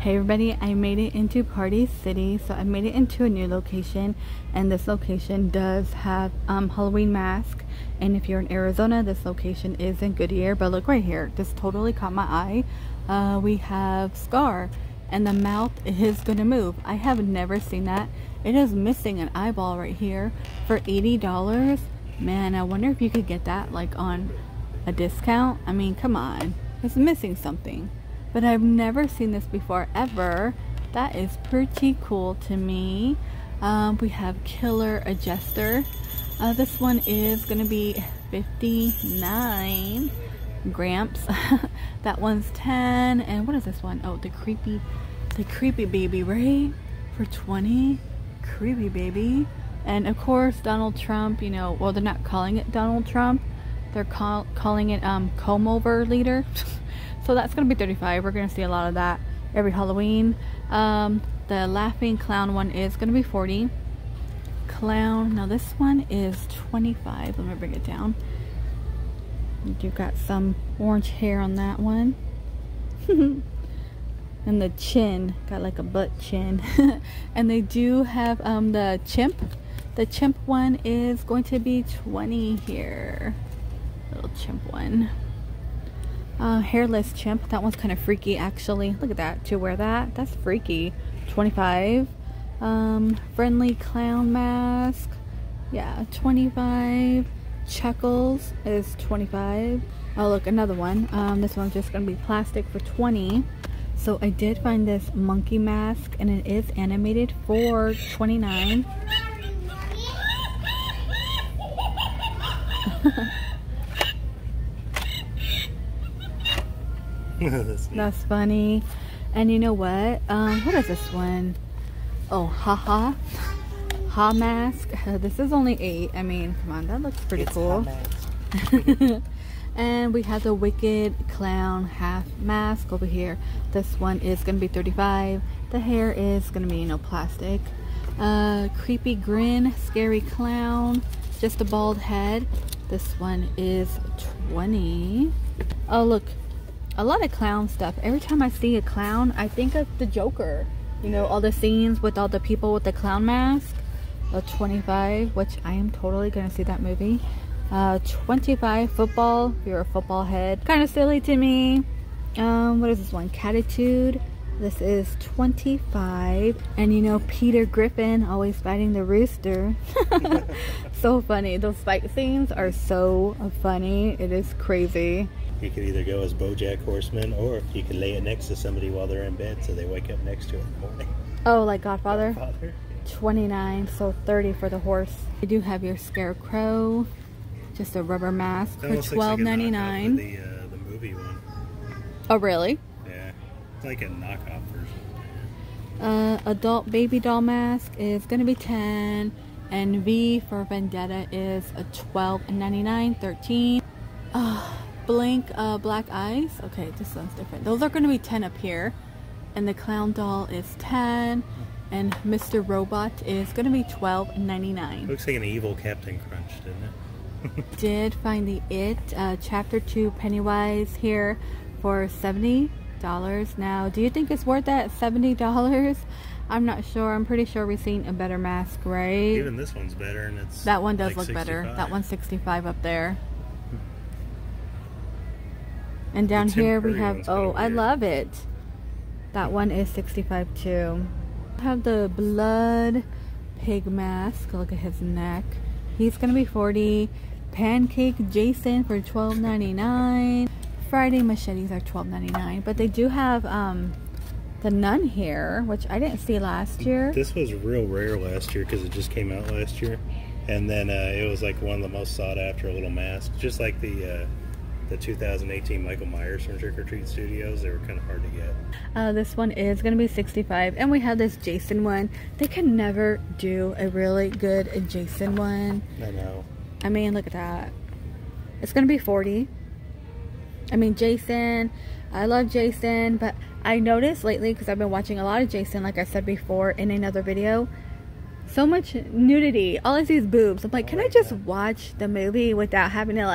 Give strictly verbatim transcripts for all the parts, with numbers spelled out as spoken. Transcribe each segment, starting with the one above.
Hey everybody, I made it into Party City. So I made it into a new location, and this location does have um, Halloween mask. And if you're in Arizona, this location is in Goodyear. But look right here, this totally caught my eye. Uh, we have Scar, and the mouth is gonna move. I have never seen that. It is missing an eyeball right here for eighty dollars. Man, I wonder if you could get that like on a discount. I mean, come on, it's missing something. But I've never seen this before ever. That is pretty cool to me. Um, we have Killer Adjuster. Uh, this one is gonna be fifty-nine grams. That one's ten. And what is this one? Oh, the creepy, the creepy baby, right? For twenty. Creepy baby. And of course, Donald Trump. You know, well, they're not calling it Donald Trump. They're call calling it um, Comb Over Leader. So that's going to be thirty-five. We're going to see a lot of that every Halloween. Um, the Laughing Clown one is going to be forty. Clown. Now this one is twenty-five. Let me bring it down. You've got some orange hair on that one. And the chin. Got like a butt chin. And they do have um, the chimp. The chimp one is going to be twenty here. Little chimp one. Uh, hairless chimp. That one's kind of freaky actually. Look at that. To wear that, that's freaky. twenty-five. Um, friendly clown mask. Yeah, twenty-five. Chuckles is twenty-five. Oh look, another one. Um, this one's just gonna be plastic for twenty. So I did find this monkey mask, and it is animated for twenty-nine. That's, That's funny. And you know what? Um, what is this one? Oh, haha. Ha mask. Uh, this is only eight. I mean, come on, that looks pretty it's cool. And we have the Wicked Clown half mask over here. This one is gonna be thirty-five. The hair is gonna be, you know, plastic. Uh, creepy grin, scary clown, just a bald head. This one is twenty. Oh look. A lot of clown stuff. Every time I see a clown, I think of the Joker. You know, all the scenes with all the people with the clown mask. A twenty-five, which I am totally gonna see that movie. Uh, twenty-five, football. If you're a football head, kind of silly to me. Um, what is this one? Catitude. This is twenty-five. And you know, Peter Griffin always fighting the rooster. So funny. Those fight scenes are so funny. It is crazy. You could either go as BoJack Horseman, or you could lay it next to somebody while they're in bed so they wake up next to it in the morning. Oh, like Godfather? Godfather. twenty-nine, so thirty for the horse. You do have your Scarecrow, just a rubber mask for twelve ninety-nine. The, uh, the movie one. Oh, really? Yeah, it's like a knockoff version. Uh, adult baby doll mask is gonna be ten, and V for Vendetta is a twelve ninety-nine, thirteen. Uh, Blink uh, black eyes. Okay, this one's different. Those are going to be ten up here, and the clown doll is ten, and Mister Robot is going to be twelve ninety-nine. Looks like an evil Captain Crunch, doesn't it? Did find the It uh, Chapter two Pennywise here for seventy dollars. Now, do you think it's worth that seventy dollars? I'm not sure. I'm pretty sure we've seen a better mask, right? Even this one's better, and it's that one does like look sixty-five. better. That one's sixty-five up there. And down The Tim here we Curry have, one's oh, kinda I weird. love it. That one is sixty-five too. I have the Blood Pig mask. Look at his neck. He's gonna be forty. Pancake Jason for twelve ninety-nine. Friday machetes are twelve ninety-nine. But they do have um, the Nun here, which I didn't see last year. This was real rare last year because it just came out last year. And then uh, it was like one of the most sought after little masks. Just like the... Uh, the two thousand eighteen Michael Myers from Trick or Treat Studios. They were kind of hard to get. Uh, this one is going to be sixty-five. And we have this Jason one. They can never do a really good Jason one. I know. I mean, look at that. It's going to be forty. I mean, Jason. I love Jason. But I noticed lately, because I've been watching a lot of Jason, like I said before in another video, so much nudity. All I see is boobs. I'm like, can I just watch the movie without having to like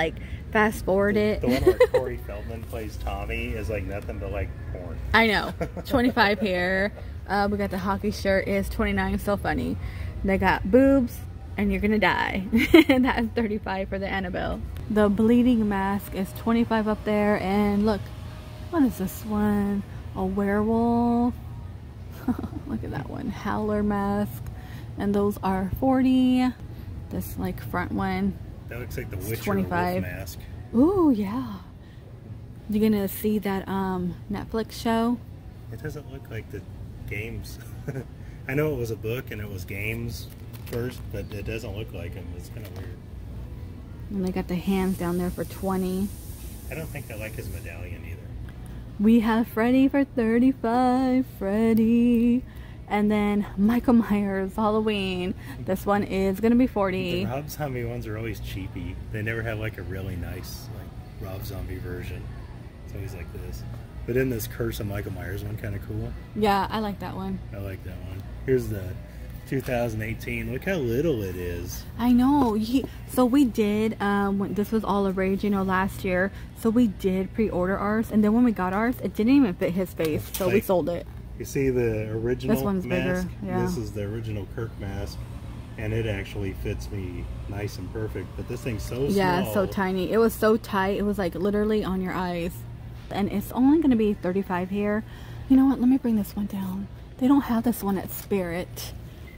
fast forward the, it. The one where Corey Feldman plays Tommy is like nothing but like porn. I know. twenty-five here. Uh, we got the hockey shirt is twenty-nine. So funny. They got boobs and you're gonna die. And that is thirty-five for the Annabelle. The bleeding mask is twenty-five up there. And look, what is this one? A werewolf. Look at that one. Howler mask. And those are forty. This like front one. That looks like the Witcher twenty-five. wolf mask. Ooh, yeah. You're gonna see that um, Netflix show. It doesn't look like the games. I know it was a book and it was games first, but it doesn't look like them. It's kind of weird. And they got the hands down there for twenty. I don't think I like his medallion either. We have Freddy for thirty-five. Freddy. And then Michael Myers Halloween. This one is gonna be forty. The Rob Zombie ones are always cheapy. They never have like a really nice like Rob Zombie version. It's always like this. But in this Curse of Michael Myers one, kind of cool. Yeah, I like that one. I like that one. Here's the two thousand eighteen. Look how little it is. I know. He, so we did, um, when this was all a rage, you know, last year. So we did pre-order ours. And then when we got ours, it didn't even fit his face. So like, we sold it. You see the original This one's mask? bigger, yeah. This is the original Kirk mask. And it actually fits me nice and perfect. But this thing's so Yeah, small. so tiny. It was so tight. It was like literally on your eyes. And it's only going to be thirty-five here. You know what? Let me bring this one down. They don't have this one at Spirit.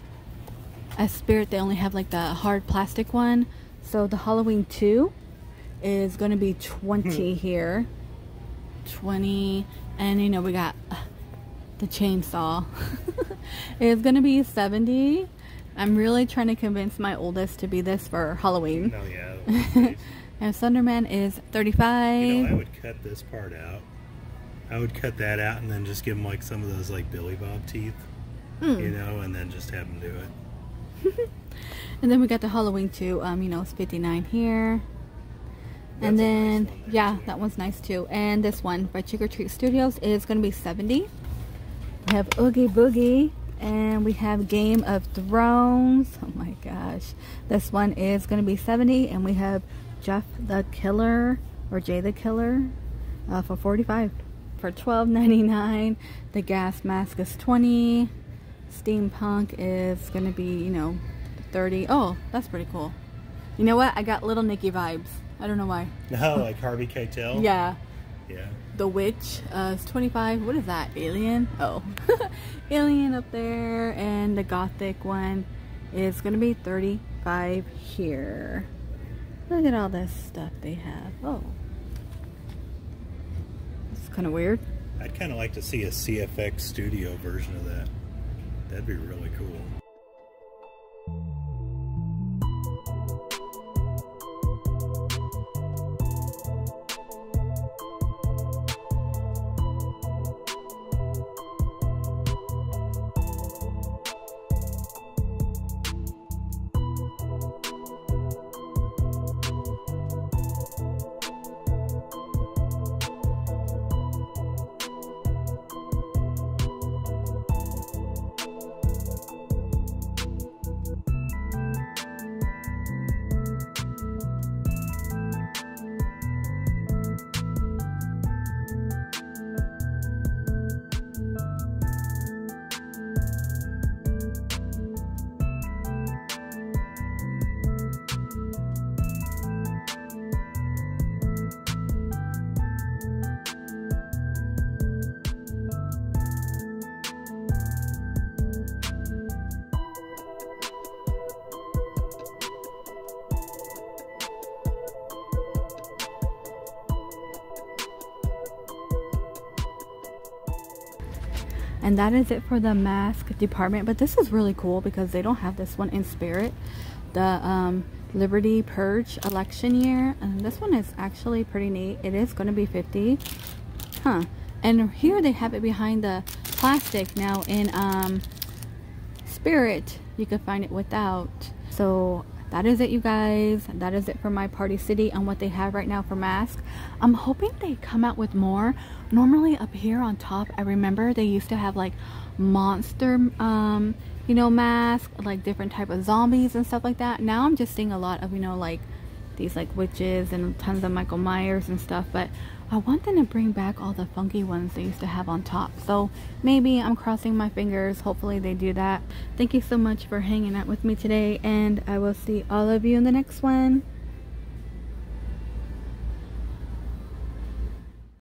At Spirit, they only have like the hard plastic one. So the Halloween two is going to be twenty here. twenty. And you know, we got the chainsaw. It's going to be seventy. I'm really trying to convince my oldest to be this for Halloween. Oh, yeah. And Slenderman is thirty-five. You know, I would cut this part out. I would cut that out and then just give him like some of those like Billy Bob teeth. Mm. You know, and then just have him do it. And then we got the Halloween two. Um, you know, it's fifty-nine here. That's and then, nice yeah, too. That one's nice too. And this one by Trick or Treat Studios is going to be seventy. We have Oogie Boogie. And we have Game of Thrones. Oh my gosh. This one is going to be seventy. And we have Jeff the Killer or Jay the Killer uh, for forty-five. For twelve ninety-nine. The gas mask is twenty. Steampunk is going to be, you know, thirty. Oh, that's pretty cool. You know what? I got Little Nicky vibes. I don't know why. No, like Harvey Keitel? Yeah. Yeah. The Witch uh, is twenty-five. What is that? Alien? Oh. Alien up there. And the Gothic one is going to be thirty-five here. Look at all this stuff they have. Oh. It's kind of weird. I'd kind of like to see a C F X studio version of that. That'd be really cool. And that is it for the mask department. But this is really cool because they don't have this one in Spirit. The um, Liberty Purge election year. And this one is actually pretty neat. It is going to be fifty. Huh. And here they have it behind the plastic. Now in um, Spirit, you can find it without. So that is it, you guys. That is it for my Party City and what they have right now for masks. I'm hoping they come out with more. Normally up here on top, I remember they used to have like monster, um, you know, masks, like different type of zombies and stuff like that. Now I'm just seeing a lot of, you know, like these like witches and tons of Michael Myers and stuff, but I want them to bring back all the funky ones they used to have on top. So maybe, I'm crossing my fingers, hopefully they do that. Thank you so much for hanging out with me today, and I will see all of you in the next one.